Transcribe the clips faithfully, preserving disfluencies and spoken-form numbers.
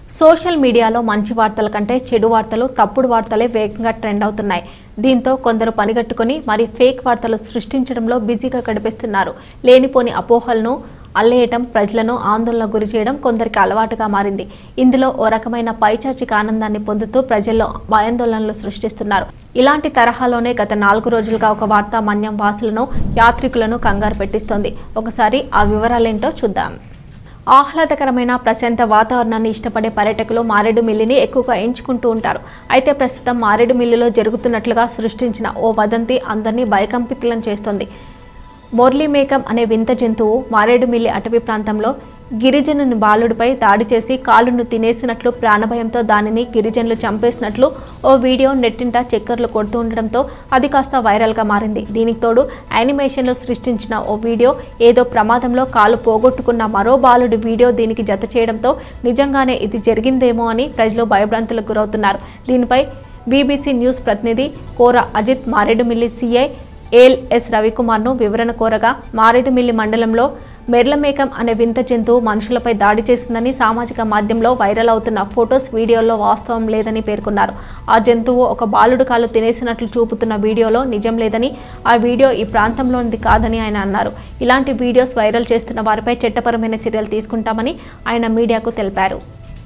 Social మీడియాలో మంచి వార్తల కంటే చెడు వార్తలు తప్పుడు వార్తలే వేగంగా ట్రెండ్ అవుతున్నాయి. దీంతో కొందరు పనిగట్టుకుని మరి ఫేక్ వార్తలు సృష్టించడంలో బిజీగా గడిపేస్తున్నారు. లేనిపోని అపోహలను అల్లేయటం ప్రజలను ఆందోళనకు గురి చేయడం కొందరికి అలవాటుగా మారింది. ఇందులో ఓ రకమైన పైచాచిక ఆనందాన్ని పొందుతూ ప్రజల్లో భయాందోళనలు సృష్టిస్తున్నారు. ఇలాంటి తరహాలోనే గత నాలుగు రోజులుగా ఒక వార్త మన్యం వాసులను యాత్రికులను కంగారు పెట్టిస్తోంది. ఒకసారి ఆ వివరాలేంటో చూద్దాం. ఆహ్లాదకరమైన ప్రశాంత వాతావరణాన్ని ఇష్టపడే పర్యాటకులు మారేడుమిల్లిని ఎక్కువగా ఎంచుకుంటూ ఉంటారు. అయితే ప్రస్తుతం మారేడుమిల్లిలో జరుగుతున్నట్లుగా సృష్టించిన ఓ వదంతి అందరినీ భయకంపితులను చేస్తోంది. మోర్లీ మేకం అనే వింత జంతువు మారేడుమిల్లి అటవీ ప్రాంతంలో గిరిజనుని బాలుడిపై దాడి చేసి కాలును తినేసినట్లు, ప్రాణభయంతో దానిని గిరిజనులు చంపేసినట్లు ఓ వీడియో నెట్టింట చక్కర్లు కొడుతూ ఉండడంతో అది కాస్త వైరల్గా మారింది. దీనికి తోడు యానిమేషన్లో సృష్టించిన ఓ వీడియో ఏదో ప్రమాదంలో కాలు పోగొట్టుకున్న మరో బాలుడి వీడియో దీనికి జత చేయడంతో నిజంగానే ఇది జరిగిందేమో అని ప్రజలు భయభ్రాంతులకు గురవుతున్నారు. దీనిపై వీబీసీ న్యూస్ ప్రతినిధి కోర Ajit Maredumilli CI L S రవికుమార్ను వివరణ కోరగా, మారేడుమిల్లి మండలంలో మెర్లమేకం అనే వింత జంతువు మనుషులపై దాడి చేసిందని, సామాజిక మాధ్యమంలో వైరల్ అవుతున్న ఫొటోస్ వీడియోల్లో వాస్తవం లేదని పేర్కొన్నారు. ఆ జంతువు ఒక బాలుడు కాలు తినేసినట్లు చూపుతున్న వీడియోలో నిజం లేదని, ఆ వీడియో ఈ ప్రాంతంలోనిది కాదని ఆయన అన్నారు. ఇలాంటి వీడియోస్ వైరల్ చేస్తున్న వారిపై చట్టపరమైన చర్యలు తీసుకుంటామని ఆయన మీడియాకు తెలిపారు.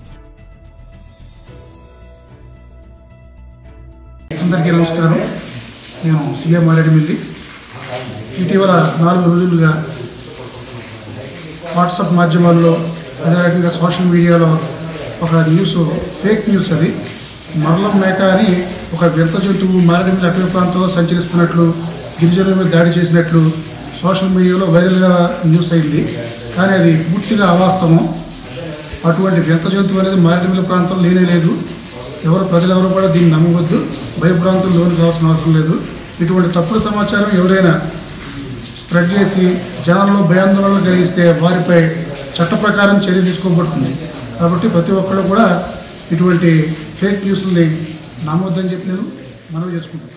నేను సీఎం మారేడుమిల్లి. ఇటీవల నాలుగు రోజులుగా వాట్సాప్ మాధ్యమాల్లో అదే రకంగా సోషల్ మీడియాలో ఒక న్యూస్, ఫేక్ న్యూస్, అది మరలం మేక అని ఒక వింత జంతువు మారేడుమిల్లి అటవీ ప్రాంతంలో సంచరిస్తున్నట్లు, గిరిజనుల మీద దాడి చేసినట్లు సోషల్ మీడియాలో వైరల్గా న్యూస్ అయింది. కానీ అది పూర్తిగా అవాస్తవం. అటువంటి వింత జంతువు అనేది మారేడుమిల్లి ప్రాంతంలో లేనే లేదు. ఎవరు ప్రజలెవరు కూడా దీన్ని నమ్మవద్దు, భయభ్రాంతులు లోను కావాల్సిన అవసరం లేదు. ఇటువంటి తప్పుడు సమాచారం ఎవరైనా స్ప్రెడ్ చేసి జనాల్లో భయాందోళనలు కలిగిస్తే వారిపై చట్ట ప్రకారం చర్య తీసుకోబడుతుంది. కాబట్టి ప్రతి ఒక్కళ్ళు కూడా ఇటువంటి ఫేక్ న్యూస్ని నమ్మొద్దని చెప్పి నేను మనవి చేసుకుంటున్నాను.